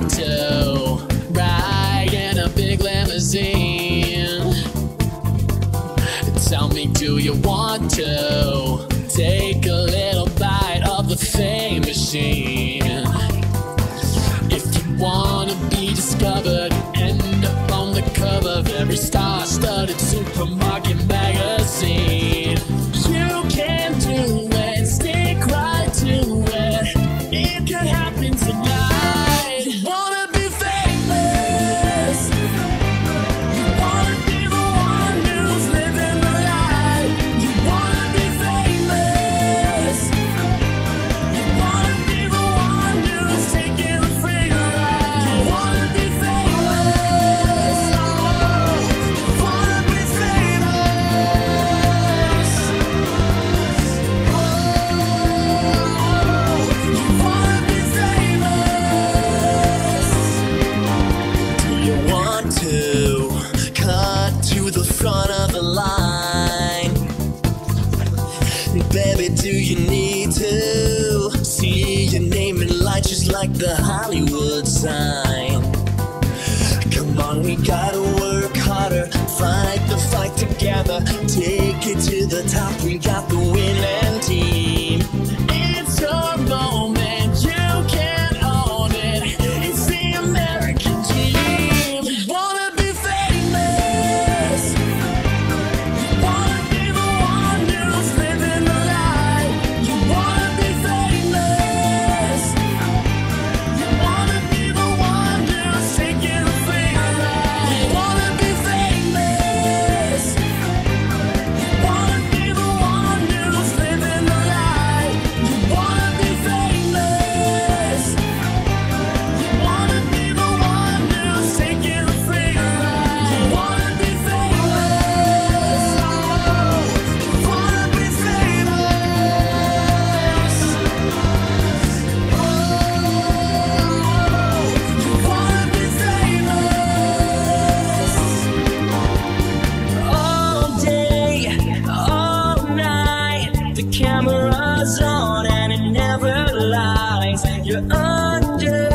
want to ride in a big limousine? Tell me, do you want to take a little bite of the fame machine? If you wanna be discovered, end up on the cover of every star-studded supermarket magazine. You can do it, stick right to it. It could happen tonight. You wanna be famous. You wanna be the one who's living the life. You wanna be famous. You wanna be the one who's taking the free ride. You wanna be famous. You wanna be famous. You wanna be famous. Do you want to cut to the front of the line? Baby, do you need to see your name in lights just like the Hollywood sign? Come on, we gotta work harder, fight the fight together, take it to the top, we got the winning team. It's your moment, you can own it, it's the American dream. You wanna be famous. You wanna be the one who's living the life. You wanna be famous. You wanna be the one who's taking the free ride. You wanna be famous. You wanna be the one who's living the life. You wanna be famous. You wanna be the one who's taking the free ride. You wanna be famous. You wanna be famous. You wanna be famous. All day, all night, the camera's on and it never lies. You're under